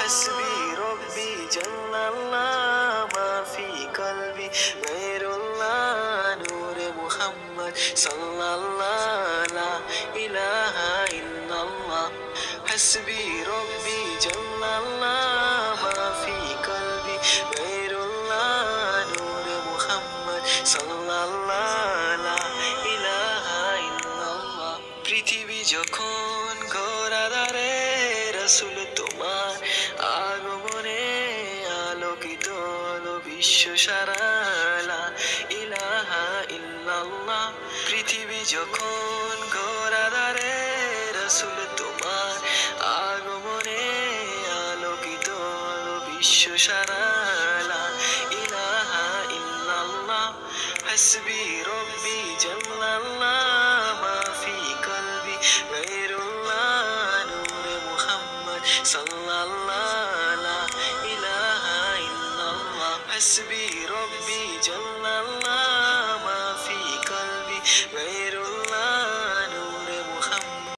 حسبي ربي جل الله ما في قلبي غير الله نور محمد صلى الله لا إله إلا الله حسبي ربي جل الله ما في قلبي غير الله نور محمد صلى الله لا إله إلا الله পৃথিবী যখন ঘোরাদারে রাসূল তোমার আগমনে আলোকিত হলো বিশ্ব সারা লা ইলাহা ইল্লাল্লাহ পৃথিবী যখন ঘোরাদারে রাসূল তোমার আগমনে আলোকিত হলো বিশ্ব সারা লা ইলাহা ইল্লাল্লাহ হাসবি রব্বি জাল্লাল্লাহ মা ফি কলবি গায়রুল্লাহ নূরে মুহাম্মদ সাল্লাল্লাহ লা ইলাহা ইল্লাল্লাহ হাসবি রব্বি জাল্লাল্লাহ মা ফি কলবি